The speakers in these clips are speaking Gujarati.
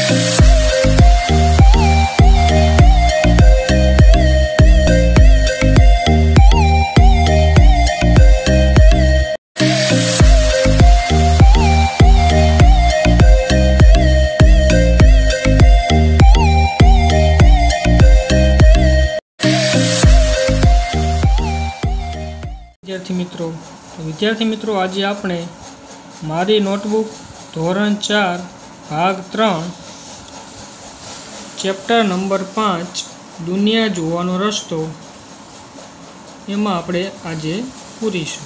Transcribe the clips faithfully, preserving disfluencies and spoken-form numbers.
विद्यार्थी मित्रों विद्यार्थी मित्रों आज आपणे मारी नोटबुक धोरण चार भाग त्रण चेप्टर नंबर पांच दुनिया जोवानो रस्तो एमां आपणे आजे पूरीशुं।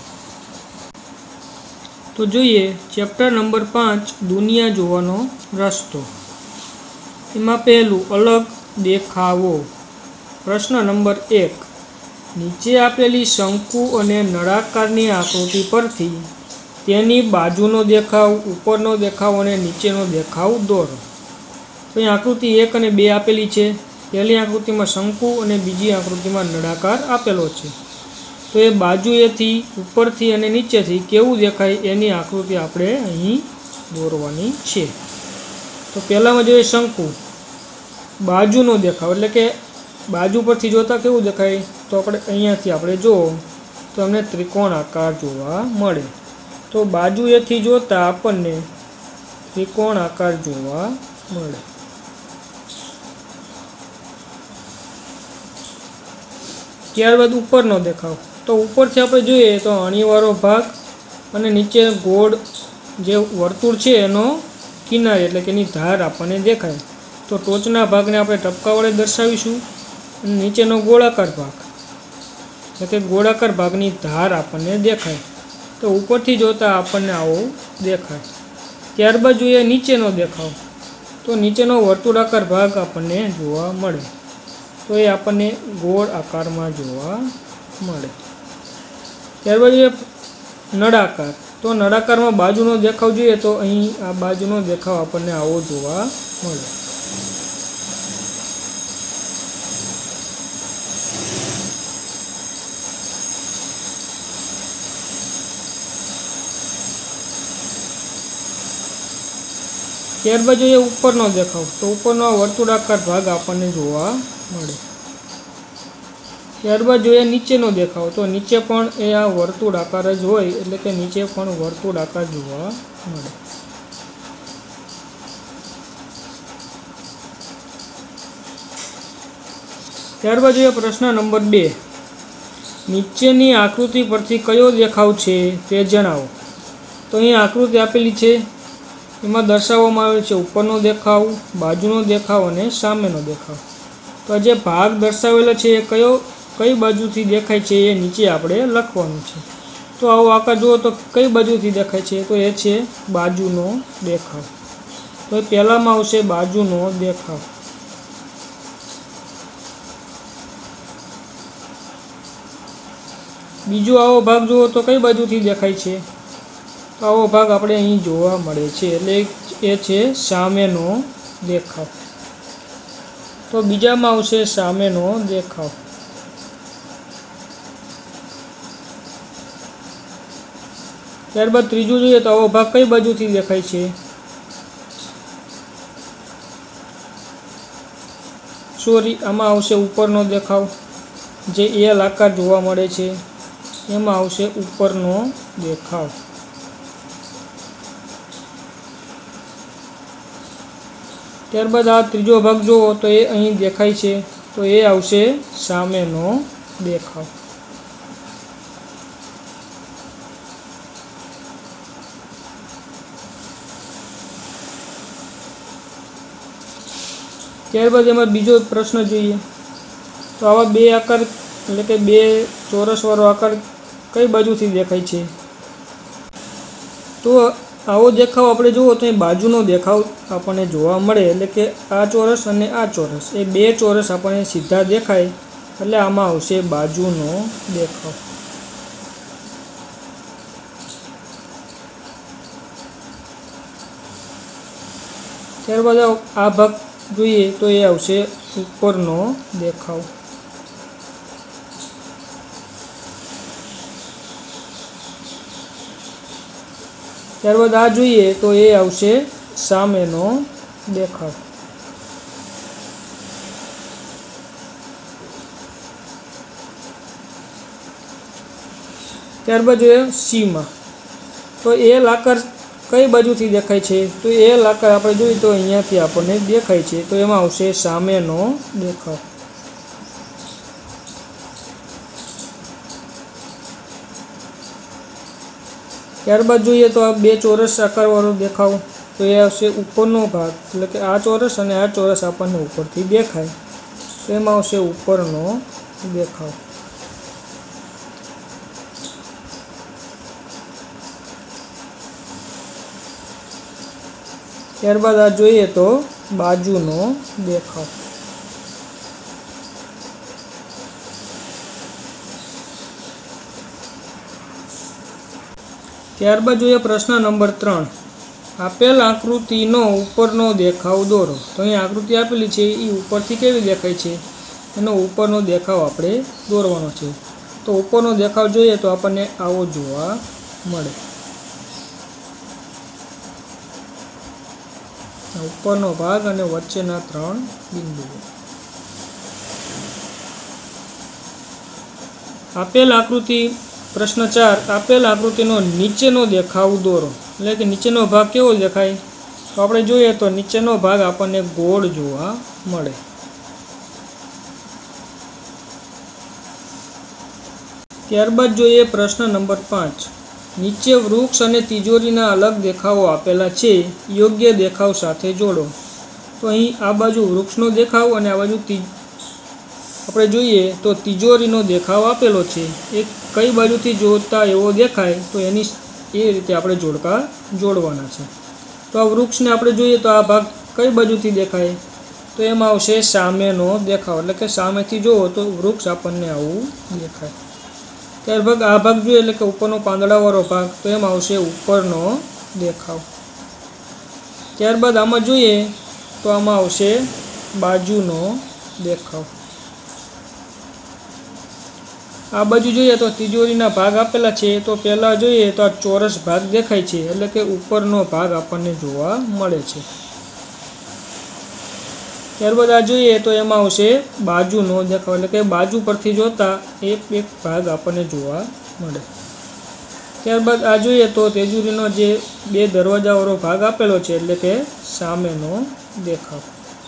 तो जोईए चेप्टर नंबर पांच दुनिया जोवानो रस्तो। एमां पहेलुं अलग देखावो। प्रश्न नंबर एक, नीचे आपेली शंकु अने नळाकारनी आकृति परथी तेनी बाजुनो देखाव, उपरनो देखाव अने नीचेनो देखाव दौरो। तो अहीं आकृति एक अने बे आपेली छे। पहली आकृति में शंकु अने बीजी आकृति में नळाकार आपेलो छे। तो ये बाजुएथी उपरथी अने नीचेथी केवुं देखाय एनी आकृति आपणे अहीं दोरवानी छे। तो पहेलामां जोईए शंकु, बाजुनो देखाव एटले के बाजू परथी जोता केवुं देखाय, तो अपने अहींयाथी आपणे जो तो अमने त्रिकोण आकार जोवा मळे। तो बाजुएथी जोता आपणने त्रिकोण आकार जोवा मळे। त्यारबाद उपरनो देखाव। तो उपरथी आपणे जोईए तो अणीवाळो भाग अने नीचे गोળ जे वर्तुळ छे एनो किनारी एटले के एनी धार आपणने देखाय। तो टोचना भागने आपणे टपका वडे दर्शावीशुं। नीचेनो गोळाकार भाग એટલે કે ગોળાકાર ભાગની ધાર આપણને દેખાય। તો ઉપરથી જોતા આપણને આવો દેખાય। ત્યારબાદ જોઈએ નીચેનો દેખાવ। તો નીચેનો વર્તુળાકાર ભાગ આપણને જોવા મળે। તો એ આપણને ગોળ આકારમાં જોવા મળે। ત્યારબાદ જોઈએ નળાકાર। તો નળાકારમાં બાજુનો દેખાવ જોઈએ તો અહીં આ બાજુનો દેખાવ આપણને આવો જોવા મળે। ત્યારબાદ જોઈએ ઉપરનો દેખાવ। તો ઉપરનો વર્તુળાકાર ભાગ આપણને જોવા મળે। ત્યારબાદ જોઈએ નીચેનો દેખાવ। તો નીચે પણ એ આ વર્તુળાકાર જ હોય એટલે કે નીચે પણ વર્તુળાકાર જોવા મળે। ત્યારબાદ જોઈએ પ્રશ્ન નંબર બે, નીચેની આકૃતિ પરથી કયો દેખાવ છે તે જણાવો। તો અહીં આકૃતિ આપેલી છે, એમાં દર્શાવવામાં આવેલ છે ઉપરનો દેખાવ, બાજુનો દેખાવ અને સામેનો દેખાવ। તો જે ભાગ દર્શાવેલો છે એ કયો કઈ બાજુથી દેખાય છે એ નીચે આપણે લખવાનું છે। તો આવો આકાર જુઓ તો કઈ બાજુથી દેખાય છે, તો એ છે બાજુનો દેખાવ। તો પહેલામાં આવશે બાજુનો દેખાવ। બીજો આવો ભાગ જુઓ તો કઈ બાજુથી દેખાય છે, તો આવો ભાગ આપણે અહીં જોવા મળે છે એટલે એ છે સામેનો દેખાવ। તો બીજામાં આવશે સામેનો દેખાવ। ત્યારબાદ ત્રીજું જોઈએ તો આવો ભાગ કઈ બાજુથી દેખાય છે, સોરી આમાં આવશે ઉપરનો દેખાવ। જે એલ આકાર જોવા મળે છે એમાં આવશે ઉપરનો દેખાવ। ત્યારબાદ આ ત્રીજો ભાગ જુઓ તો એ અહીં દેખાય છે તો એ આવશે સામેનો દેખાવ। ત્યારબાદ એમાં બીજો પ્રશ્ન જોઈએ તો આવા બે આકાર એટલે કે બે ચોરસવાળો આકાર કઈ બાજુથી દેખાય છે, તો આવો દેખાવ આપણે જુઓ તો એ બાજુનો દેખાવ આપણને જોવા મળે એટલે કે આ ચોરસ અને આ ચોરસ એ બે ચોરસ આપણને સીધા દેખાય એટલે આમાં આવશે બાજુનો દેખાવ। ત્યારબાદ આ ભાગ જોઈએ તો એ આવશે ઉપરનો દેખાવ। ત્યારબાદ આ જોઈએ તો એ આવશે સામેનો દેખાવ। ત્યારબાદ જોઈએ સી માં, તો એલ આકાર કઈ બાજુથી દેખાય છે? તો એલ આકાર આપણે જોઈએ તો અહીંયાથી આપણને દેખાય છે, તો એમાં આવશે સામેનો દેખાવ. ત્યારબાદ જોઈએ તો આ બે ચોરસ આકારવાળો દેખાવ, તો એ આવશે ઉપરનો ભાગ, એટલે કે આ ચોરસ અને આ ચોરસ આપણને ઉપરથી દેખાય, તો એમાં આવશે ઉપરનો દેખાવ. ત્યારબાદ આ જોઈએ તો બાજુનો દેખાવ. ત્યારબાદ જોઈએ પ્રશ્ન નંબર ત્રણ. આપેલ આકૃતિનો ઉપરનો દેખાવ દોરો. તો અહીં આકૃતિ આપેલી છે એ ઉપરથી કેવી દેખાય છે, એનો ઉપરનો દેખાવ આપણે દોરવાનો છે. તો ઉપરનો દેખાવ જોઈએ તો આપણને આવો જોવા મળે. ઉપરનો ભાગ અને વચ્ચેના ત્રણ બિંદુઓ. આપેલ આકૃતિ પ્રશ્ન ચાર. આપેલ આકૃતિનો નીચેનો દેખાવ દોરો. એટલે કે નીચેનો ભાગ કેવો દેખાય? તો આપણે જોઈએ તો નીચેનો ભાગ આપણને ગોળ જોવા મળે. ત્યારબાદ જોઈએ પ્રશ્ન નંબર પાંચ. નીચે વૃક્ષ અને તિજોરીના અલગ દેખાવો આપેલા છે, યોગ્ય દેખાવ સાથે જોડો. તો અહીં આ બાજુ વૃક્ષનો દેખાવ અને આ બાજુ આપણે જોઈએ તો તિજોરીનો દેખાવ આપેલો છે. એ કઈ બાજુથી જોડતા એવો દેખાય તો એની એ રીતે આપણે જોડકા જોડવાના છે. તો આ વૃક્ષને આપણે જોઈએ તો આ ભાગ કઈ બાજુથી દેખાય? તો એમાં આવશે સામેનો દેખાવ, એટલે કે સામેથી જુઓ તો વૃક્ષ આપણને આવું દેખાય. ત્યારબાદ આ ભાગ જોઈએ એટલે કે ઉપરનો પાંદડાવાળો ભાગ, તો એમાં આવશે ઉપરનો દેખાવ. ત્યારબાદ આમાં જોઈએ તો આમાં આવશે બાજુનો દેખાવ. આ બાજુ જોઈએ તો તિજોરીના ભાગ આપેલા છે, તો પહેલાં જોઈએ તો આ ચોરસ ભાગ દેખાય છે, એટલે કે ઉપરનો ભાગ આપણને જોવા મળે છે. ત્યારબાદ આ જોઈએ તો એમાં આવશે બાજુનો દેખાવ, એટલે કે બાજુ પરથી જોતા એક એક ભાગ આપણને જોવા મળે. ત્યારબાદ આ જોઈએ તો તિજોરીનો જે બે દરવાજાવાળો ભાગ આપેલો છે, એટલે કે સામેનો દેખાવ.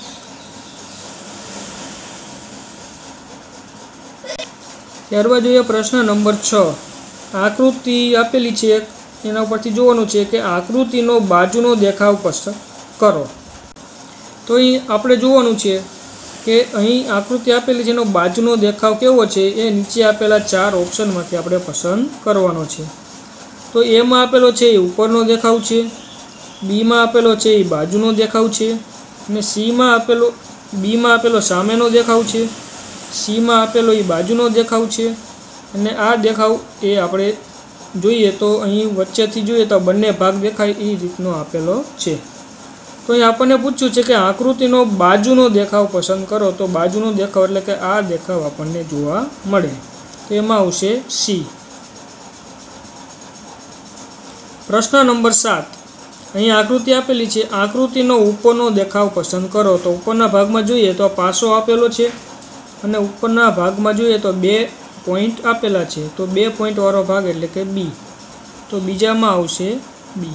ત્યારબાદ જોઈએ પ્રશ્ન નંબર છ. આકૃતિ આપેલી છે, એના ઉપરથી જોવાનું છે કે આકૃતિનો બાજુનો દેખાવ પસંદ કરો. તો અહીં આપણે જોવાનું છે કે અહીં આકૃતિ આપેલી છે એનો બાજુનો દેખાવ કેવો છે, એ નીચે આપેલા ચાર ઓપ્શનમાંથી આપણે પસંદ કરવાનો છે. તો એમાં આપેલો છે એ ઉપરનો દેખાવ છે, બીમાં આપેલો છે એ બાજુનો દેખાવ છે, અને સીમાં આપેલો બીમાં આપેલો સામેનો દેખાવ છે, સીમાં આપેલો એ બાજુનો દેખાવ છે, અને આ દેખાવ એ આપણે જોઈએ તો અહીં વચ્ચેથી જોઈએ તો બંને ભાગ દેખાય એ રીતનો આપેલો છે. તો અહીં આપણને પૂછ્યું છે કે આકૃતિનો બાજુનો દેખાવ પસંદ કરો. તો બાજુનો દેખાવ એટલે કે આ દેખાવ આપણને જોવા મળે, તો એમાં આવશે સી. પ્રશ્ન નંબર સાત. અહીં આકૃતિ આપેલી છે, આકૃતિનો ઉપરનો દેખાવ પસંદ કરો. તો ઉપરના ભાગમાં જોઈએ તો પાસો આપેલો છે, અને ઉપરના ભાગમાં જોઈએ તો બે પોઈન્ટ આપેલા છે, તો બે પોઈન્ટવાળો ભાગ એટલે કે બી. તો બીજામાં આવશે બી.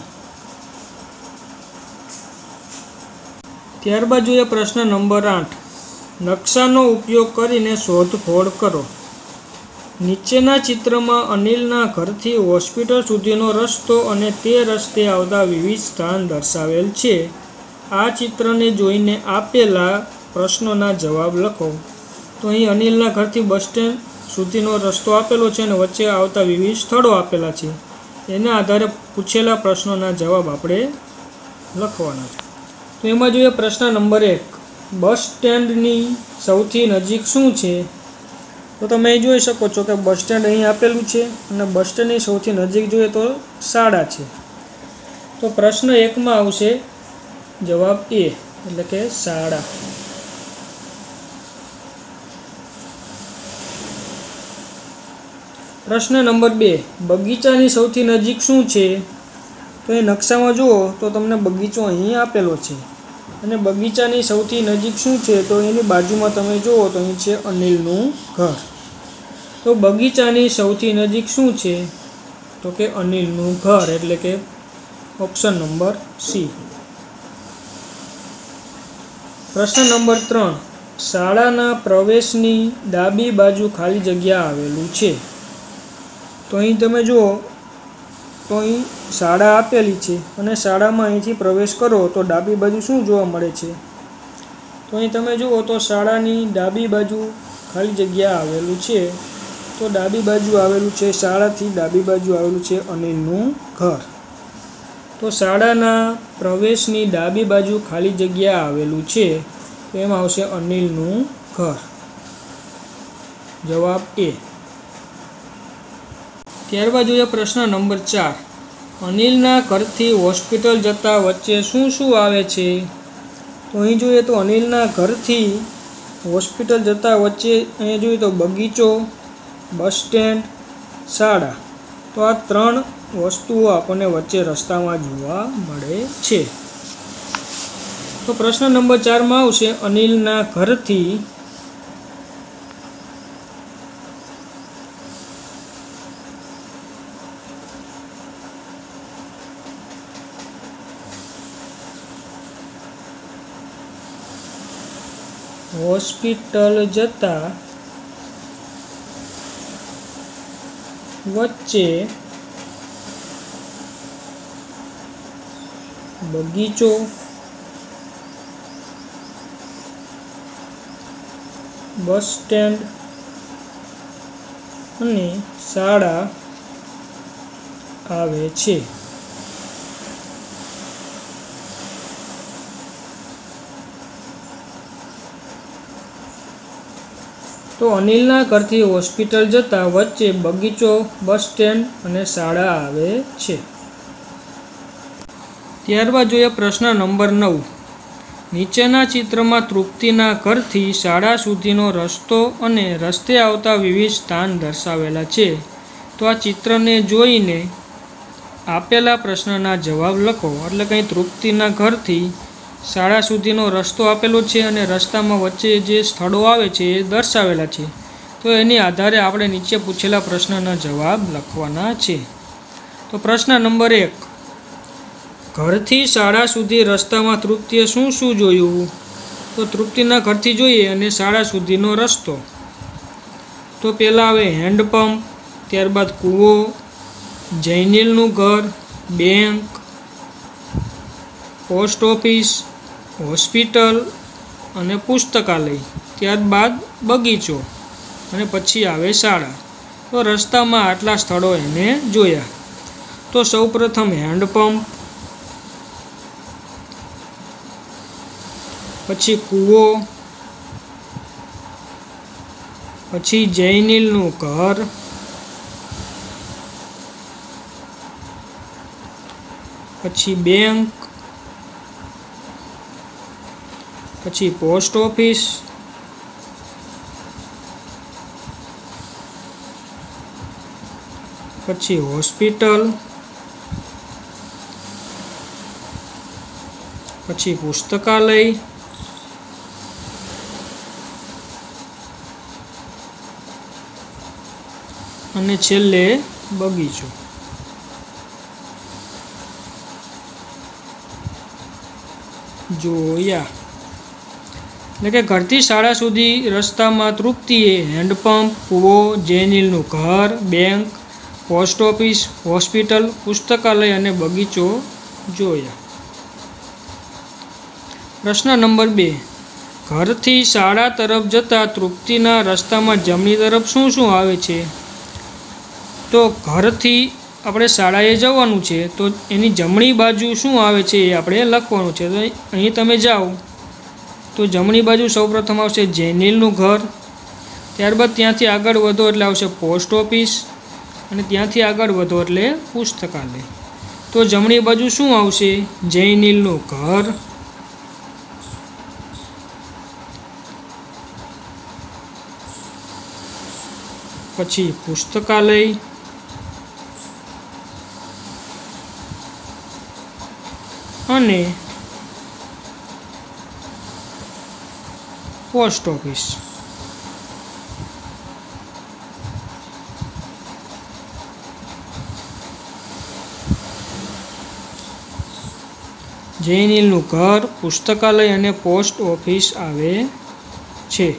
ત્યારબાદ જોઈએ પ્રશ્ન નંબર આઠ. નકશાનો ઉપયોગ કરીને શોધખોળ કરો. નીચેના ચિત્રમાં અનિલના ઘરથી હોસ્પિટલ સુધીનો રસ્તો અને તે રસ્તે આવતા વિવિધ સ્થાન દર્શાવેલ છે. આ ચિત્રને જોઈને આપેલા પ્રશ્નોના જવાબ લખો. તો અહીં અનિલના ઘરથી બસ સ્ટેન્ડ સુધીનો રસ્તો આપેલો છે અને વચ્ચે આવતા વિવિધ સ્થળો આપેલા છે. એના આધારે પૂછેલા પ્રશ્નોના જવાબ આપણે લખવાના છે. તો એમાં જોઈએ પ્રશ્ન નંબર એક. બસ સ્ટેન્ડની સૌથી નજીક શું છે? તો તમે અહીં જોઈ શકો છો કે બસ સ્ટેન્ડ અહીં આપેલું છે, અને બસ સ્ટેન્ડની સૌથી નજીક જોઈએ તો શાળા છે. તો પ્રશ્ન એકમાં આવશે જવાબ એ, એટલે કે શાળા. પ્રશ્ન નંબર બે. બગીચાની સૌથી નજીક શું છે? તો એ નકશામાં જુઓ તો તમને બગીચો અહીં આપેલો છે, અને બગીચાની સૌથી નજીક શું છે? તો એની બાજુમાં તમે જુઓ તો અહીં છે અનિલનું ઘર. તો બગીચાની સૌથી નજીક શું છે? तो के अनिलનું घर એટલે કે ऑप्शन नंबर सी। प्रश्न नंबर त्रण शाळाना प्रवेशनी डाबी बाजू खाली जग्या आवेलू छे। तो अहीं तमे जुओ तो अहीं शाळा आपेली छे अने शाळामां અહીંથી प्रवेश करो तो डाबी बाजू शुं जोवा मळे छे। तो अहीं तमे जुओ तो शाळानी डाबी बाजू खाली जग्या आवेलू छे। तो डाबी बाजू आवेलू छे शाळाथी डाबी बाजू आवेलू छे अनिलનું घर। तो शाळाना प्रवेशनी डाबी बाजू खाली जग्या आवेलू छे तो एमां आवशे अनिलનું घर। जवाब ए। त्यारबाद जोईए प्रश्न नंबर चार अनिलना घरथी होस्पिटल जता वच्चे शुं शुं आवे छे। तो अहीं जोईए तो अनिलना घरथी होस्पिटल जता वच्चे अहीं जोईए तो बगीचो, बस स्टेन्ड, शाळा। तो आ त्रण वस्तुओ आपणे वच्चे रस्तामां जोवा मळे छे। तो प्रश्न नंबर चार में आवशे अनिलना घरथी होस्पिटल जता वच्चे बगीचो, बस स्टेन्ड अने शाळा आवे छे। तो अनिलना घरथी होस्पिटल जता वच्चे बगीचो, बस स्टेन्ड अने शाळा आवे छे। त्यारबाद जोईए प्रश्न नंबर नौ नीचेना चित्रमां तृप्तिना घरथी शाळा सुधीनो रस्तो अने रस्ते आवता विविध स्थान दर्शावेला छे। तो आ चित्रने जोईने आपेला प्रश्नना जवाब लखो। एटले के तृप्तिना घरथी शाळा सुधीनो रस्तो आपेलो छे अने रस्तामां वच्चे जे स्थळो आवे छे ए दर्शावेला छे। तो एनी आधारे आपणे नीचे पूछेला प्रश्नना जवाब लखवाना छे। तो प्रश्न नंबर एक घरथी शाळा सुधी रस्तामां तृप्तिए शुं शुं जोयुं। तो तृप्तिना घरथी जोईए अने शाळा सुधीनो रस्तो। तो पहेला आवे हेन्डपंप, त्यारबाद कूवो, जैनिलनुं घर, बैंक, पोस्ट ऑफिस, हॉस्पिटल अने पुस्तकालय, त्यारबाद बगीचो अने पछी आवे शाळा। तो रस्तामां आटला स्थळो एने जोया। तो सौप्रथम हेन्डपंप, पछी कूवो, पछी जैनिलनुं घर, पछी बैंक, पछी पोस्ट ऑफिस, पछी हॉस्पिटल, पछी पुस्तकालय अने छेल्ले बगीचो। जोया એટલે કે ઘરથી શાળા સુધી રસ્તામાં તૃપ્તિએ હેન્ડપંપ, કૂવો, જૈનિલનું ઘર, બેંક, પોસ્ટ ઓફિસ, હોસ્પિટલ, પુસ્તકાલય અને બગીચો જોયા। પ્રશ્ન નંબર બે ઘરથી શાળા તરફ જતા તૃપ્તિના રસ્તામાં જમણી તરફ શું શું આવે છે। તો ઘરથી આપણે શાળાએ જવાનું છે તો એની જમણી બાજુ શું આવે છે એ આપણે લખવાનું છે। તો અહીં તમે જાઓ तो जमणी बाजू सौप्रथम आवशे जैनिलनुं घर, त्यारबाद त्यांथी आगळ वधो एटले आवशे पोस्ट ऑफिस अने त्यांथी आगळ वधो एटले पुस्तकालय। तो जमणी बाजू शुं आवशे जैनिलनुं घर, पछी पुस्तकालय अने पोस्ट ऑफिस। જયનીલનું ઘર, પુસ્તકાલય અને પોસ્ટ ઓફિસ આવે છે।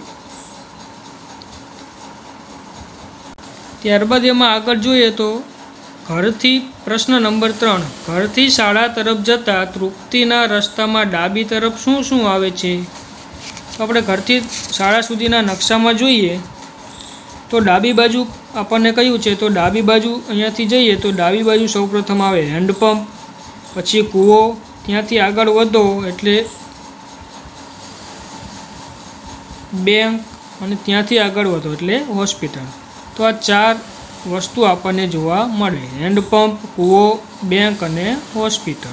ત્યારબાદ એમાં આગળ જોઈએ તો ઘરથી પ્રશ્ન નંબર ત્રણ, ઘરથી શાળા તરફ જતા તૃપ્તિના રસ્તામાં ડાબી તરફ શું શું આવે છે? તો આપણે ઘરથી શાળા સુધીના નકશામાં જોઈએ તો ડાબી બાજુ આપણને કહ્યું છે, તો ડાબી બાજુ અહીંયાથી જઈએ તો ડાબી બાજુ સૌપ્રથમ આવે હેન્ડપંપ, પછી કૂવો, ત્યાંથી આગળ વધો એટલે બેંક અને ત્યાંથી આગળ વધો એટલે હોસ્પિટલ। તો આ ચાર વસ્તુ આપણને જોવા મળે, હેન્ડપંપ, કૂવો, બેંક અને હોસ્પિટલ।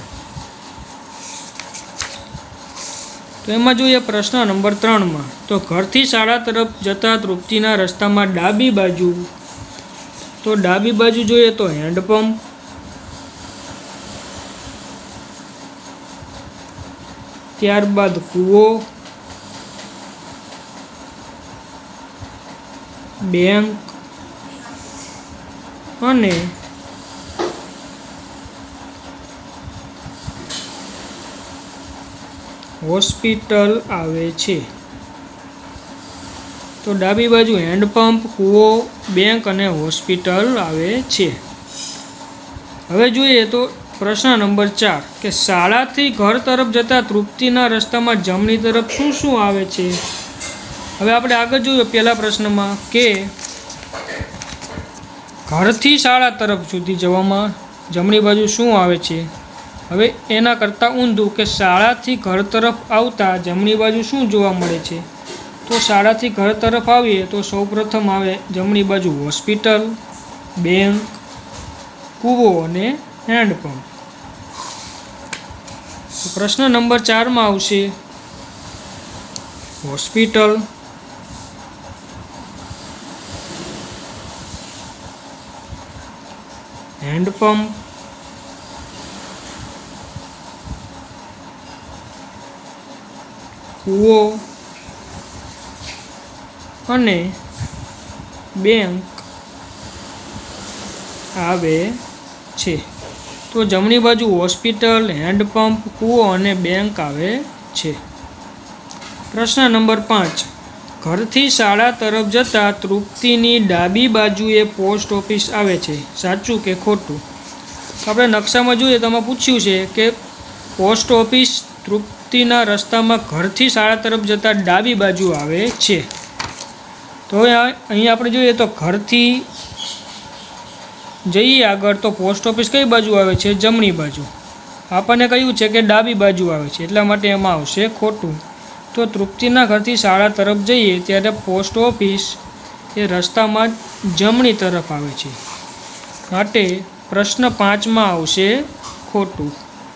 તો એમાં જોઈએ પ્રશ્ન નંબર ત્રણમાં, તો ઘરથી શાળા તરફ જતા તૃપ્તિના રસ્તામાં ડાબી બાજુ, તો ડાબી બાજુ જોઈએ તો હેન્ડપંપ, ત્યારબાદ કૂવો, બેંક અને હોસ્પિટલ આવે છે। તો ડાબી બાજુ હેન્ડપંપ, કૂવો, બેંક અને હોસ્પિટલ આવે છે। હવે જોઈએ તો પ્રશ્ન નંબર ચાર કે શાળાથી ઘર તરફ જતા તૃપ્તિના રસ્તામાં જમણી તરફ શું શું આવે છે? હવે આપણે આગળ જોઈએ પહેલા પ્રશ્નમાં કે ઘરથી શાળા તરફ સુધી જવામાં જમણી બાજુ શું આવે છે? હવે એના કરતાં ઊંધું કે શાળાથી ઘર તરફ આવતા જમણી બાજુ શું જોવા મળે છે? તો શાળાથી ઘર તરફ આવીએ તો સૌપ્રથમ આવે જમણી બાજુ હોસ્પિટલ, બેંક, કૂવો અને હેન્ડપંપ। પ્રશ્ન નંબર ચારમાં આવશે હોસ્પિટલ, હેન્ડપંપ, કૂવો અને બેંક આવે છે। તો જમણી બાજુ હોસ્પિટલ, હેન્ડપંપ, કૂવો અને બેંક આવે છે। પ્રશ્ન નંબર પાંચ, ઘરથી શાળા તરફ જતા તૃપ્તિની ડાબી બાજુએ પોસ્ટ ઓફિસ આવે છે, સાચું કે ખોટું? આપણે નકશામાં જોઈએ તો આમાં પૂછ્યું છે કે પોસ્ટ ઓફિસ તૃપ્તિના રસ્તામાં ઘરથી શાળા તરફ જતા ડાબી બાજુ આવે છે। તો અહીં આપણે જોઈએ તો ઘરથી જઈએ આગળ તો પોસ્ટ ઓફિસ કઈ બાજુ આવે છે? જમણી બાજુ। આપણને કહ્યું છે કે ડાબી બાજુ આવે છે, એટલા માટે એમાં આવશે ખોટું। તો તૃપ્તિના ઘરથી શાળા તરફ જઈએ ત્યારે પોસ્ટ ઓફિસ એ રસ્તામાં જમણી તરફ આવે છે, માટે પ્રશ્ન પાંચમાં આવશે ખોટું।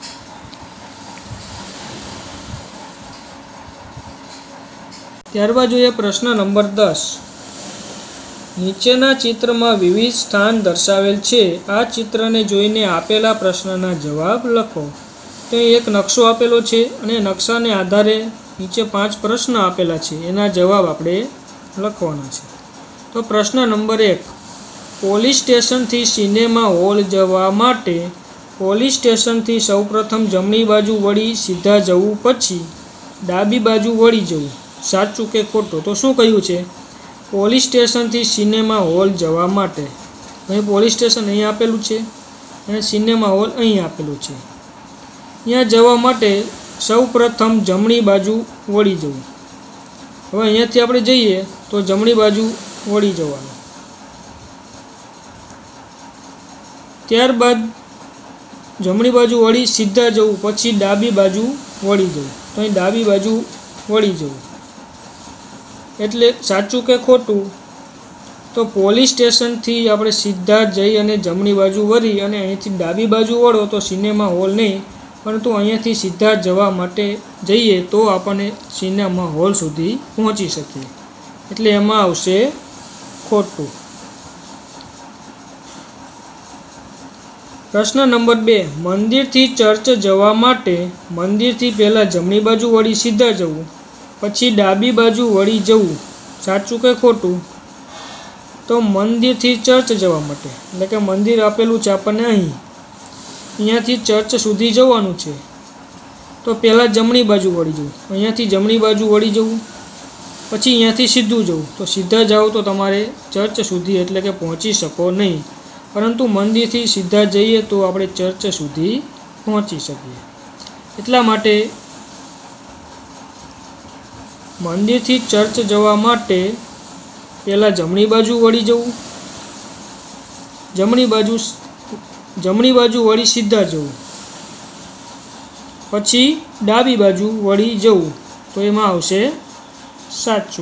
ત્યારબાદ જોઈએ પ્રશ્ન નંબર દસ, નીચેના ચિત્રમાં વિવિધ સ્થાન દર્શાવેલ છે, આ ચિત્રને જોઈને આપેલા પ્રશ્નના જવાબ લખો। તો એક નકશો આપેલો છે અને નકશાને આધારે નીચે પાંચ પ્રશ્ન આપેલા છે, એના જવાબ આપણે લખવાના છે। તો પ્રશ્ન નંબર એક, પોલીસ સ્ટેશનથી સિનેમા હોલ જવા માટે પોલીસ સ્ટેશનથી સૌપ્રથમ જમણી બાજુ વળી સીધા જવું, પછી ડાબી બાજુ વળી જવું, સાચું કે ખોટું? તો શું કહ્યું છે? પોલીસ સ્ટેશનથી સિનેમા હોલ જવા માટે, અહીં પોલીસ સ્ટેશન અહીં આપેલું છે અને સિનેમા હોલ અહીં આપેલું છે, ત્યાં જવા માટે સૌ પ્રથમ જમણી બાજુ વળી જવું। હવે અહીંયાથી આપણે જઈએ તો જમણી બાજુ વળી જવાનું, ત્યારબાદ જમણી બાજુ વળી સીધા જવું, પછી ડાબી બાજુ વળી જવું, તો અહીં ડાબી બાજુ વળી જવું, એટલે સાચું કે ખોટું? તો પોલીસ સ્ટેશનથી આપણે સીધા જઈ અને જમણી બાજુ વળી અને અહીંથી ડાબી બાજુ વળો તો સિનેમા હોલ નહીં, પરંતુ અહીંયાથી સીધા જવા માટે જઈએ તો આપણને સિનેમા હોલ સુધી પહોંચી શકીએ, એટલે એમાં આવશે ખોટું। પ્રશ્ન નંબર બે, મંદિરથી ચર્ચ જવા માટે મંદિરથી પહેલાં જમણી બાજુ વળી સીધા જવું, પછી ડાબી બાજુ વળી જવું, સાચું કે ખોટું? તો મંદિરથી ચર્ચ જવા માટે, એટલે કે મંદિર આપેલું છે આપણને અહીં, અહીંયાથી ચર્ચ સુધી જવાનું છે, તો પહેલાં જમણી બાજુ વળી જવું, અહીંયાથી જમણી બાજુ વળી જવું, પછી અહીંયાથી સીધું જવું. તો સીધા જાઓ તો તમારે ચર્ચ સુધી એટલે કે પહોંચી શકો નહીં, પરંતુ મંદિરથી સીધા જઈએ તો આપણે ચર્ચ સુધી પહોંચી શકીએ. એટલા માટે મંદિરથી ચર્ચ જવા માટે પહેલાં જમણી બાજુ વળી જવું, જમણી બાજુ જમણી બાજુ વળી સીધા જવું, પછી ડાબી બાજુ વળી જવું. તો એમાં આવશે સાચું.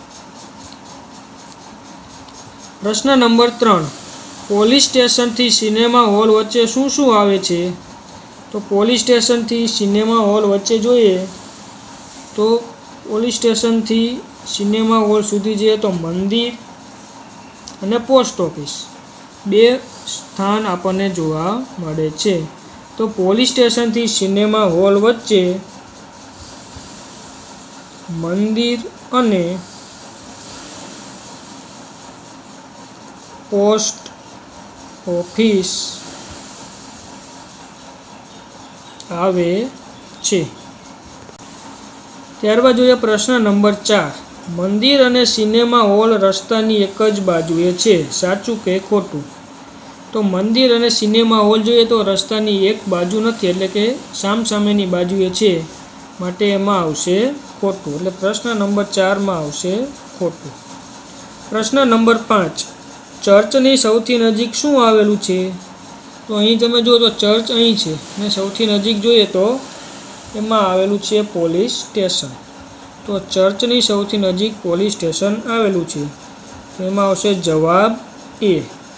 પ્રશ્ન નંબર ત્રણ, પોલીસ સ્ટેશનથી સિનેમા હોલ વચ્ચે શું શું આવે છે? તો પોલીસ સ્ટેશનથી સિનેમા હોલ વચ્ચે જોઈએ તો પોલીસ સ્ટેશનથી સિનેમા હોલ સુધી જઈએ તો મંદિર અને પોસ્ટ ઓફિસ બે સ્થાન આપણને જોવા મળે છે. તો પોલીસ સ્ટેશનથી સિનેમા હોલ વચ્ચે મંદિર અને પોસ્ટ ઓફિસ આવે છે. ત્યારબાદ જોઈએ પ્રશ્ન નંબર ચાર, મંદિર અને સિનેમા હોલ રસ્તાની એક જ બાજુએ છે, સાચું કે ખોટું? તો મંદિર અને સિનેમા હોલ જોઈએ તો રસ્તાની એક બાજુ નથી, એટલે કે સામસામેની બાજુએ છે, માટે એમાં આવશે ખોટું. એટલે પ્રશ્ન નંબર ચારમાં આવશે ખોટું. પ્રશ્ન નંબર પાંચ, ચર્ચની સૌથી નજીક શું આવેલું છે? તો અહીં તમે જુઓ તો ચર્ચ અહીં છે અને સૌથી નજીક જોઈએ તો એમાં આવેલું છે પોલીસ સ્ટેશન. તો ચર્ચની સૌથી નજીક પોલીસ સ્ટેશન આવેલું છે, તો એમાં આવશે જવાબ એ.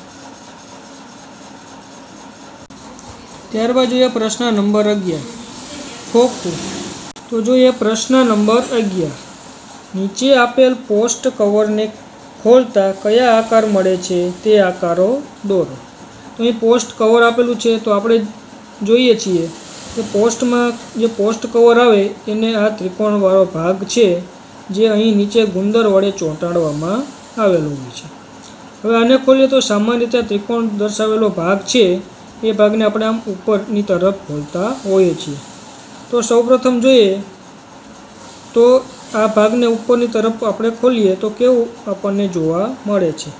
ત્યારબાદ જોઈએ પ્રશ્ન નંબર અગિયાર, ખોખું. તો જોઈએ પ્રશ્ન નંબર અગિયાર, નીચે આપેલ પોસ્ટ કવરને ખોલતા કયા આકાર મળે છે તે આકારો દોરો. તો અહીં પોસ્ટ કવર આપેલું છે, તો આપણે જોઈએ છીએ કે પોસ્ટમાં જે પોસ્ટ કવર આવે એને આ ત્રિકોણવાળો ભાગ છે જે અહીં નીચે ગુંદર વડે ચોંટાડવામાં આવેલો હોય છે. હવે આને ખોલીએ તો સામાન્ય રીતે ત્રિકોણ દર્શાવેલો ભાગ છે એ ભાગને આપણે આમ ઉપરની તરફ ખોલતા હોઈએ છીએ. તો સૌપ્રથમ જોઈએ તો આ ભાગને ઉપરની તરફ આપણે ખોલીએ તો કેવું આપણને જોવા મળે છે.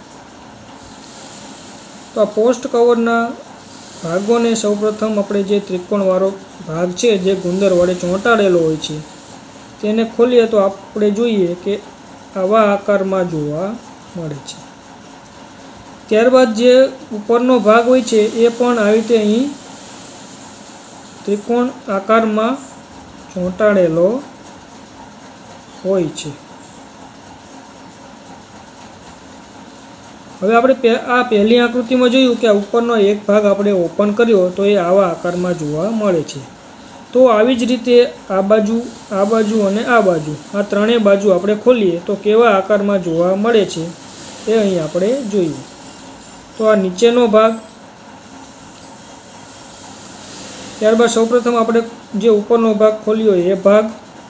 તો આ પોસ્ટ કવરના ભાગોને સૌપ્રથમ આપણે જે ત્રિકોણવાળો ભાગ છે જે ગુંદર વડે ચોંટાડેલો હોય છે તેને ખોલીએ તો આપણે જોઈએ કે આવા આકારમાં જોવા મળે છે. ત્યારબાદ જે ઉપરનો ભાગ હોય છે એ પણ આવી રીતે અહીં ત્રિકોણ આકારમાં ચોંટાડેલો હોય છે. હવે આપણે આ પહેલી આકૃતિમાં જોયું કે આ ઉપરનો એક ભાગ આપણે ઓપન કર્યો તો એ આવા આકારમાં જોવા મળે છે. તો આવી જ રીતે આ બાજુ, આ બાજુ અને આ બાજુ, આ ત્રણેય બાજુ આપણે ખોલીએ તો કેવા આકારમાં જોવા મળે છે એ અહીં આપણે જોઈએ. તો આ નીચેનો ભાગ, ત્યારબાદ સૌપ્રથમ આપણે જે ઉપરનો ભાગ ખોલ્યો એ ભાગ,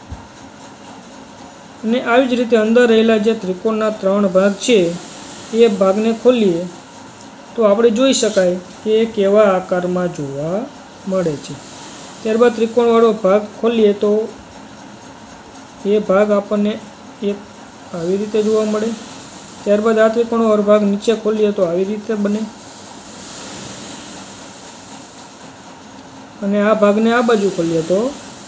અને આવી જ રીતે અંદર રહેલા જે ત્રિકોણના ત્રણ ભાગ છે એ ભાગને ખોલીએ તો આપણે જોઈ શકાય કે એ કેવા આકારમાં જોવા મળે છે. ત્યારબાદ ત્રિકોણવાળો ભાગ ખોલીએ તો એ ભાગ આપણને એક આવી રીતે જોવા મળે. ત્યારબાદ આ ત્રિકોણવાળો ભાગ નીચે ખોલીએ તો આવી રીતે બને, અને આ ભાગને આ બાજુ ખોલીએ તો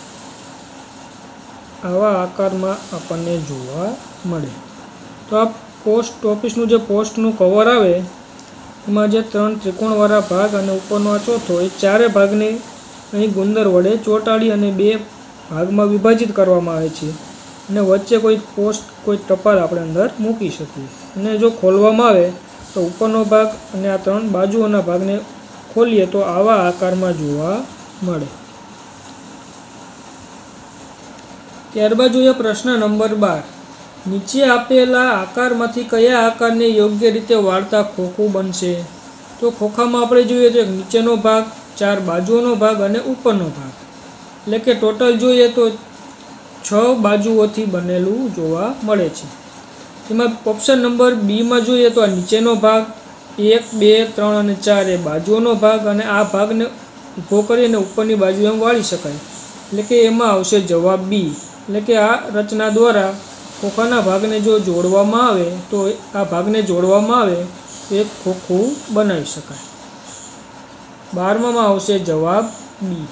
આવા આકારમાં આપણને જોવા મળે. તો આ પોસ્ટ ઓફિસનું જે પોસ્ટનું કવર આવે એમાં જે ત્રણ ત્રિકોણવાળા ભાગ અને ઉપરનો આ ચોથો, એ ચારે ભાગને અહીં ગુંદર વડે ચોંટાડી અને બે ભાગમાં વિભાજિત કરવામાં આવે છે, અને વચ્ચે કોઈ પોસ્ટ, કોઈ ટપાલ આપણે અંદર મૂકી શકીએ. અને જો ખોલવામાં આવે તો ઉપરનો ભાગ અને આ ત્રણ બાજુઓના ભાગને ખોલીએ તો આવા આકારમાં જોવા મળે. ત્યારબાદ જોઈએ પ્રશ્ન નંબર બાર, નીચે આપેલા આકારમાંથી કયા આકારને યોગ્ય રીતે વાળતા ખોખું બનશે? તો ખોખામાં આપણે જોઈએ તો એક નીચેનો ભાગ, ચાર બાજુઓનો ભાગ અને ઉપરનો ભાગ, એટલે કે ટોટલ જોઈએ તો છ બાજુઓથી બનેલું જોવા મળે છે. એમાં ઓપ્શન નંબર બીમાં જોઈએ તો આ નીચેનો ભાગ, એક, બે, ત્રણ અને ચાર એ બાજુઓનો ભાગ, અને આ ભાગને ઊભો કરીને ઉપરની બાજુ એમ વાળી શકાય. એટલે કે એમાં આવશે જવાબ બી। એટલે કે આ રચના દ્વારા ખોખાના ભાગને જો જોડવામાં આવે તો આ ભાગને જોડવામાં આવે તો એક ખોખું બનાવી શકાય। બારમામાં આવશે જવાબ બી।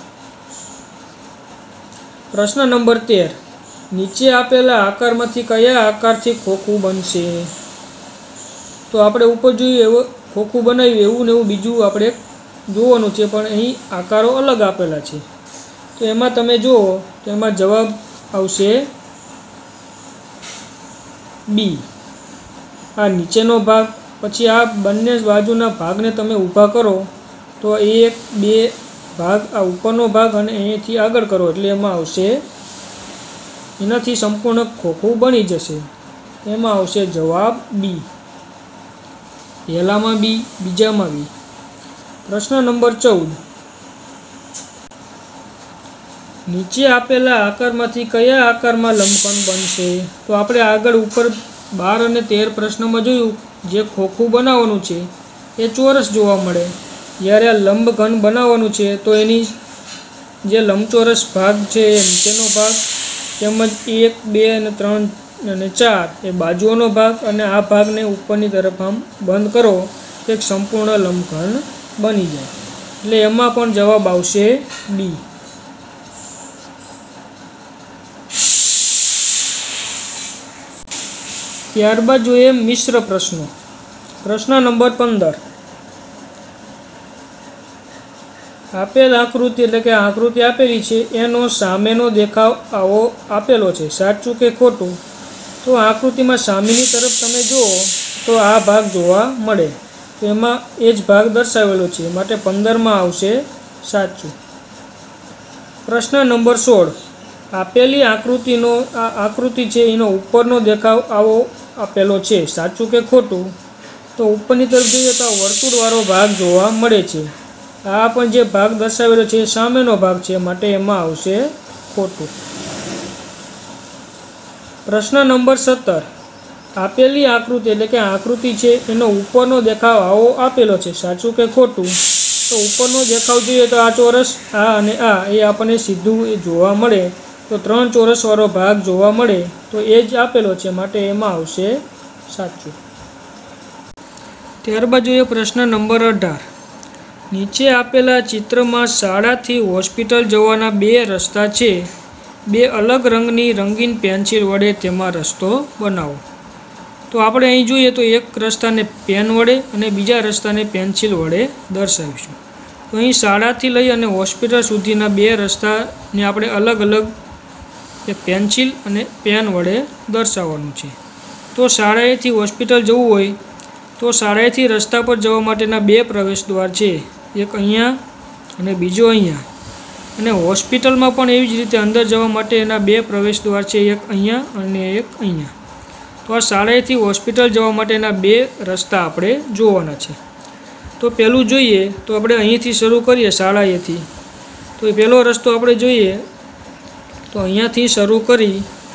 પ્રશ્ન નંબર તેર, નીચે આપેલા આકારમાંથી કયા આકારથી ખોખું બનશે? તો આપણે ઉપર જોઈએ એવું ખોખું બનાવ્યું એવું ને એવું બીજું આપણે જોવાનું છે, પણ અહીં આકારો અલગ આપેલા છે। તો એમાં તમે જુઓ તો એમાં જવાબ આવશે બી। આ નીચેનો ભાગ, પછી આ બંને બાજુના ભાગને તમે ઊભા કરો તો એક બે ભાગ આ ઉપરનો ભાગ અને અહીંથી આગળ કરો એટલે એમાં આવશે, એનાથી સંપૂર્ણ ખોખું બની જશે। એમાં આવશે જવાબ બી। પહેલામાં બી, બીજામાં બી। પ્રશ્ન નંબર ચૌદ, નીચે આપેલા આકારમાંથી કયા આકારમાં લંબઘન બનશે? તો આપણે આગળ ઉપર બાર અને તેર પ્રશ્નમાં જોયું જે ખોખું બનાવવાનું છે એ ચોરસ જોવા મળે, જ્યારે આ લંબઘન બનાવવાનું છે તો એની જે લંબચોરસ ભાગ છે એ નીચેનો ભાગ તેમજ એક બે અને ત્રણ અને ચાર એ બાજુઓનો ભાગ અને આ ભાગને ઉપરની તરફ આમ બંધ કરો તો એક સંપૂર્ણ લંબઘન બની જાય। એટલે એમાં પણ જવાબ આવશે બી। ત્યારબાદ જોઈએ મિશ્ર પ્રશ્નો। પ્રશ્ન નંબર પંદર, આપેલ આકૃતિ એટલે કે આકૃતિ આપેલી છે એનો સામેનો દેખાવ આવો આપેલો છે, સાચું કે ખોટું? તો આકૃતિમાં સામેની તરફ તમે જુઓ તો આ ભાગ જોવા મળે, તો એમાં એ જ ભાગ દર્શાવેલો છે, માટે પંદરમાં આવશે સાચું। પ્રશ્ન નંબર સોળ, આપેલી આકૃતિનો આ આકૃતિ છે એનો ઉપરનો દેખાવ આવો આપેલો છે, સાચું કે ખોટું? તો ઉપરની તરફ જોઈએ તો આ વર્તુળવાળો ભાગ જોવા મળે છે, આ પણ જે ભાગ દર્શાવેલો છે એ સામેનો ભાગ છે, માટે એમાં આવશે ખોટું। પ્રશ્ન નંબર સત્તર, આપેલી આકૃતિ એટલે કે આકૃતિ છે એનો ઉપરનો દેખાવ આવો આપેલો છે, સાચું કે ખોટું? તો ઉપરનો દેખાવ જોઈએ તો આ ચોરસ આ અને આ એ આપણને સીધું એ જોવા મળે, તો ત્રણ ચોરસવાળો ભાગ જોવા મળે તો એ જ આપેલો છે, માટે એમાં આવશે સાચું। ત્યારબાદ જોઈએ પ્રશ્ન નંબર અઢાર, નીચે આપેલા ચિત્રમાં શાળાથી હોસ્પિટલ જવાના બે રસ્તા છે, બે અલગ રંગની રંગીન પેન્સિલ વડે તેમાં રસ્તો બનાવો। તો આપણે અહીં જોઈએ તો એક રસ્તાને પેન વડે અને બીજા રસ્તાને પેન્સિલ વડે દર્શાવીશું। તો અહીં શાળાથી લઈ અને હોસ્પિટલ સુધીના બે રસ્તાને આપણે અલગ અલગ એક પેન્સિલ અને પેન વડે દર્શાવવાનું છે। તો શાળાએથી હોસ્પિટલ જવું હોય તો શાળાએથી રસ્તા પર જવા માટેના બે પ્રવેશ દ્વાર છે, એક અહીંયા અને બીજો અહીંયા, અને હોસ્પિટલમાં પણ એવી જ રીતે અંદર જવા માટે એના બે પ્રવેશ દ્વાર છે, એક અહીંયા અને એક અહીંયા। તો આ શાળાએથી હોસ્પિટલ જવા માટેના બે રસ્તા આપણે જોવાના છે। તો પહેલું જોઈએ તો આપણે અહીંથી શરૂ કરીએ શાળાએથી, તો એ પહેલો રસ્તો આપણે જોઈએ તો અહીંયાથી શરૂ કરી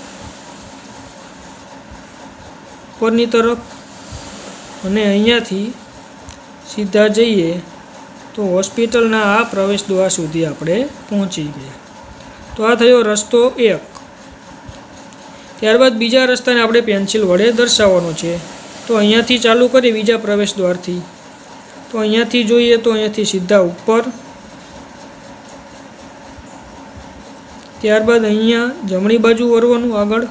ઉપરની તરફ અને અહીંયાથી સીધા જઈએ તો હોસ્પિટલના આ પ્રવેશ દ્વાર સુધી આપણે પહોંચી ગયા। તો આ થયો રસ્તો એક। ત્યારબાદ બીજા રસ્તાને આપણે પેન્સિલ વડે દર્શાવવાનો છે, તો અહીંયાથી ચાલુ કરીએ બીજા પ્રવેશ દ્વારથી, તો અહીંયાથી જોઈએ તો અહીંયાથી સીધા ઉપર, ત્યારબાદ અહીંયા જમણી બાજુ વળવાનું આગળ,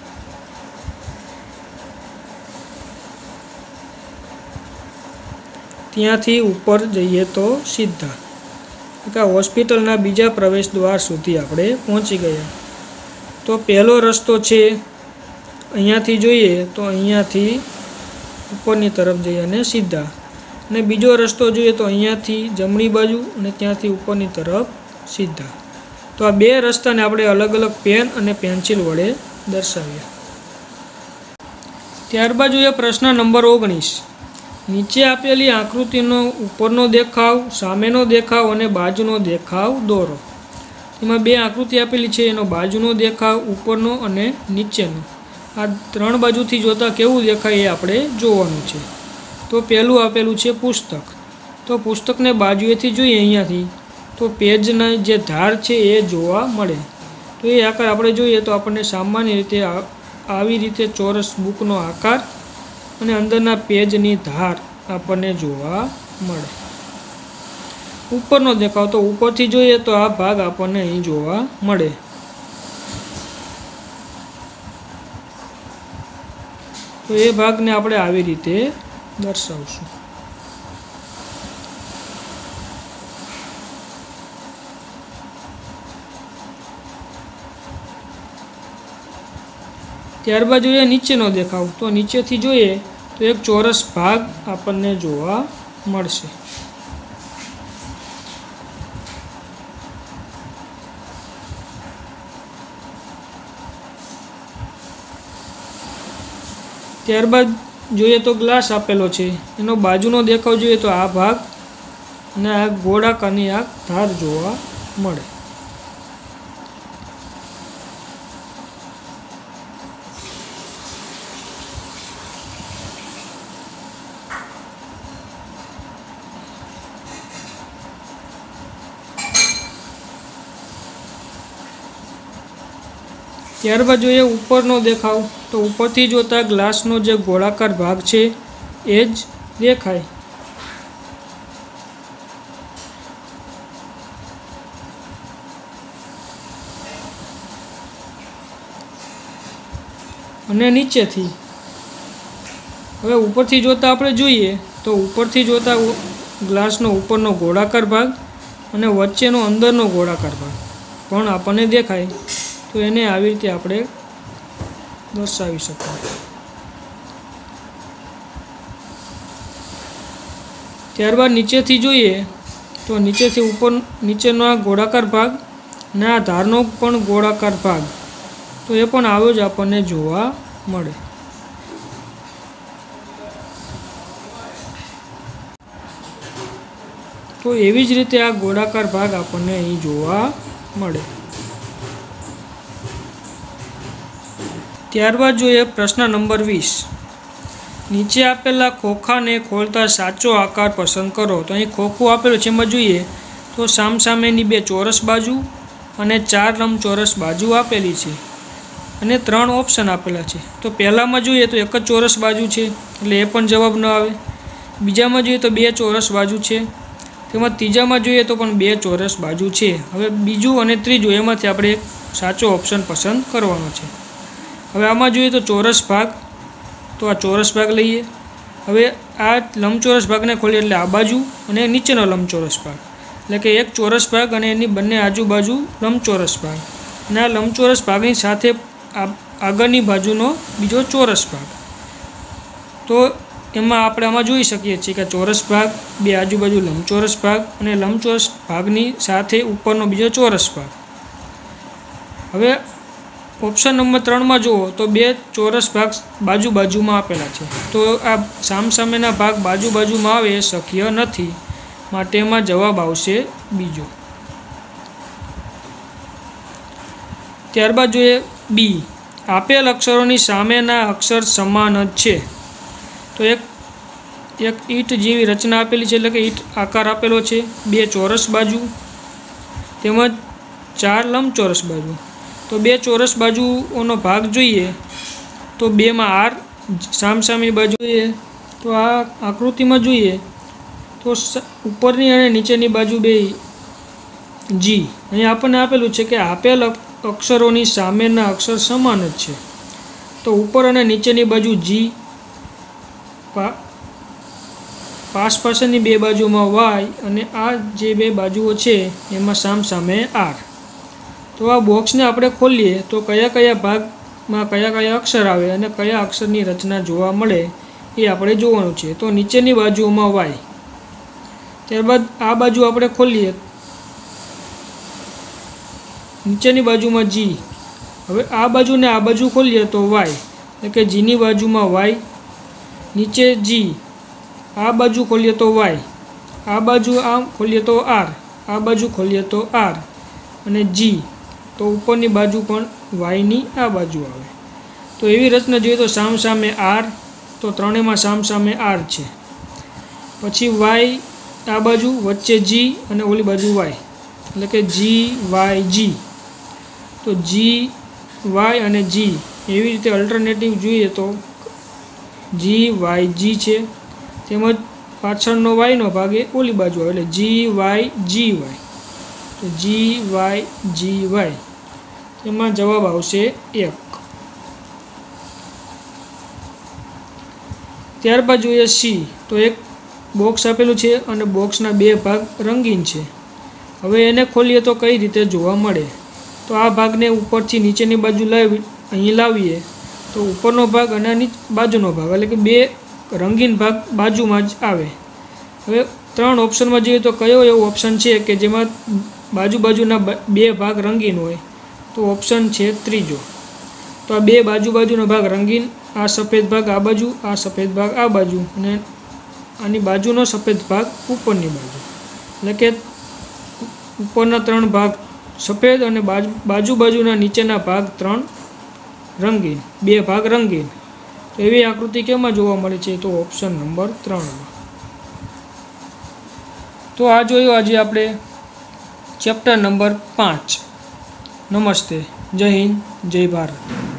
ત્યાંથી ઉપર જઈએ તો સીધા કે હોસ્પિટલના બીજા પ્રવેશ દ્વાર સુધી આપણે પહોંચી ગયા। તો પહેલો રસ્તો છે અહીંયાથી જોઈએ તો અહીંયાથી ઉપરની તરફ જઈએ અને સીધા, અને બીજો રસ્તો જોઈએ તો અહીંયાથી જમણી બાજુ અને ત્યાંથી ઉપરની તરફ સીધા। તો આ બે રસ્તાને આપણે અલગ અલગ પેન અને પેન્સિલ વડે દર્શાવ્યા। ત્યારબાદ જોઈએ પ્રશ્ન નંબર ઓગણીસ, નીચે આપેલી આકૃતિનો ઉપરનો દેખાવ, સામેનો દેખાવ અને બાજુનો દેખાવ દોરો। એમાં બે આકૃતિ આપેલી છે, એનો બાજુનો દેખાવ, ઉપરનો અને નીચેનો, આ ત્રણ બાજુથી જોતાં કેવું દેખાય એ આપણે જોવાનું છે। તો પહેલું આપેલું છે પુસ્તક, તો પુસ્તકને બાજુએથી જોઈએ અહીંયાથી તો પેજના જે ધાર છે એ જોવા મળે। તો એ આકાર આપણે જોઈએ તો આપણને સામાન્ય રીતે આવી રીતે ચોરસ બુકનો આકાર અને અંદરના પેજની ધાર આપણને જોવા મળે। ઉપરનો દેખાવ તો ઉપરથી જોઈએ તો આ ભાગ આપણને અહીં જોવા મળે। તો એ ભાગને આપણે આવી રીતે દર્શાવશું। ત્યારબાદ જોઈએ નીચેનો દેખાવ તો નીચેથી જોઈએ તો એક ચોરસ ભાગ આપણને જોવા મળશે। ત્યારબાદ જોઈએ તો ગ્લાસ આપેલો છે, એનો બાજુનો દેખાવ જોઈએ તો આ ભાગ અને આ ગોળાકારની આ ધાર જોવા મળે। ત્યારબાદ જોઈએ ઉપરનો દેખાવ તો ઉપરથી જોતા ગ્લાસનો જે ગોળાકાર ભાગ છે એ જ દેખાય। અને નીચેથી હવે ઉપરથી જોતા આપણે જોઈએ તો ઉપરથી જોતા ગ્લાસનો ઉપરનો ગોળાકાર ભાગ અને વચ્ચેનો અંદરનો ગોળાકાર ભાગ પણ આપણને દેખાય। તો એને આવી રીતે આપણે દર્શાવી શકાય। ત્યારબાદ નીચેથી જોઈએ તો નીચેથી ઉપર નીચેનો આ ગોળાકાર ભાગ અને આ ધારનો પણ ગોળાકાર ભાગ તો એ પણ આવો જ આપણને જોવા મળે। તો એવી જ રીતે આ ગોળાકાર ભાગ આપણને અહીં જોવા મળે। ત્યારબાદ જોઈએ પ્રશ્ન નંબર વીસ। નીચે આપેલા ખોખાને ખોલતા સાચો આકાર પસંદ કરો। તો અહીં ખોખું આપેલું છે, એમાં જોઈએ તો સામસામેની બે ચોરસ બાજુ અને ચાર લંબચોરસ બાજુ આપેલી છે અને ત્રણ ઓપ્શન આપેલા છે। તો પહેલામાં જોઈએ તો એક જ ચોરસ બાજુ છે એટલે એ પણ જવાબ ન આવે। બીજામાં જોઈએ તો બે ચોરસ બાજુ છે, તેમાં ત્રીજામાં જોઈએ તો પણ બે ચોરસ બાજુ છે। હવે બીજું અને ત્રીજું એમાંથી આપણે એક સાચો ઓપ્શન પસંદ કરવાનો છે। હવે આમાં જોઈએ તો ચોરસ ભાગ તો આ ચોરસ ભાગ લઈએ। હવે આ લંબચોરસ ભાગને ખોલીએ એટલે આ બાજુ અને નીચેનો લંબચોરસ ભાગ એટલે કે એક ચોરસ ભાગ અને એની બંને આજુબાજુ લંબચોરસ ભાગ અને આ લંબચોરસ ભાગની સાથે આગળની બાજુનો બીજો ચોરસ ભાગ। તો એમાં આપણે આમાં જોઈ શકીએ છીએ કે ચોરસ ભાગ, બે આજુબાજુ લંબચોરસ ભાગ અને લંબચોરસ ભાગની સાથે ઉપરનો બીજો ચોરસ ભાગ। હવે ઓપ્શન નંબર ત્રણમાં જુઓ તો બે ચોરસ ભાગ બાજુ બાજુમાં આપેલા છે, તો આ સામસામેના ભાગ બાજુ બાજુમાં આવે એ શક્ય નથી, માટે એમાં જવાબ આવશે બીજો। ત્યારબાદ જોઈએ બી। આપેલ અક્ષરોની સામેના અક્ષર સમાન જ છે। તો એક એક ઈંટ જેવી રચના આપેલી છે એટલે કે ઈંટ આકાર આપેલો છે, બે ચોરસ બાજુ તેમજ ચાર લંબચોરસ બાજુ। તો બે ચોરસ બાજુઓનો ભાગ જોઈએ તો બેમાં આર સામસામી બાજુ જોઈએ તો આ આકૃતિમાં જોઈએ તો ઉપરની અને નીચેની બાજુ બે જી। અહીં આપણને આપેલું છે કે આપેલ અક્ષરોની સામેના અક્ષર સમાન જ છે, તો ઉપર અને નીચેની બાજુ જી, પાસ પાસેની બે બાજુમાં વાય અને આ જે બે બાજુઓ છે એમાં સામસામે આર। તો આ બોક્સને આપણે ખોલીએ તો કયા કયા ભાગમાં કયા કયા અક્ષર આવે અને કયા અક્ષરની રચના જોવા મળે એ આપણે જોવાનું છે। તો નીચેની બાજુમાં વાય, ત્યારબાદ આ બાજુ આપણે ખોલીએ નીચેની બાજુમાં જી। હવે આ બાજુ ને આ બાજુ ખોલીએ તો વાય એટલે કે જીની બાજુમાં વાય, નીચે જી, આ બાજુ ખોલીએ તો વાય, આ બાજુ આમ ખોલીએ તો આર, આ બાજુ ખોલીએ તો આર અને જી, તો ઉપરની બાજુ પણ વાયની આ બાજુ આવે। તો એવી રચના જોઈએ તો સામસામે આર, તો ત્રણેયમાં સામસામે આર છે। પછી વાય આ બાજુ, વચ્ચે જી અને ઓલી બાજુ વાય, એટલે કે જી વાય જી. તો જી વાય અને જી એવી રીતે અલ્ટરનેટિવ જોઈએ તો જી વાય જી છે, તેમજ પાછળનો વાયનો ભાગ એ ઓલી બાજુ આવે એટલે જી વાય જી વાય. તો જી વાય જી વાય તેમાં જવાબ આવશે એક. ત્યારબાદ જોઈએ સી. તો એક બોક્સ આપેલું છે અને બોક્સના બે ભાગ રંગીન છે. હવે એને ખોલીએ તો કઈ રીતે જોવા મળે? તો આ ભાગને ઉપરથી નીચેની બાજુ લાવી અહીં લાવીએ તો ઉપરનો ભાગ અને નીચ બાજુનો ભાગ એટલે કે બે રંગીન ભાગ બાજુમાં જ આવે. હવે ત્રણ ઓપ્શનમાં જોઈએ તો કયો એવો ઓપ્શન છે કે જેમાં બાજુ બાજુના બે ભાગ રંગીન હોય? તો ઓપ્શન છે ત્રીજો. તો આ બે બાજુ બાજુનો ભાગ રંગીન, આ સફેદ ભાગ આ બાજુ, આ સફેદ ભાગ આ બાજુ અને આની બાજુનો સફેદ ભાગ ઉપરની બાજુ. એટલે કે ઉપરના ત્રણ ભાગ સફેદ અને બાજુ બાજુ બાજુના નીચેના ભાગ ત્રણ રંગીન, બે ભાગ રંગીન. તો એવી આકૃતિ કેમાં જોવા મળે છે? તો ઓપ્શન નંબર ત્રણમાં. તો આ જોયું આજે આપણે ચેપ્ટર નંબર પાંચ. નમસ્તે. જય હિન્દ, જય ભારત.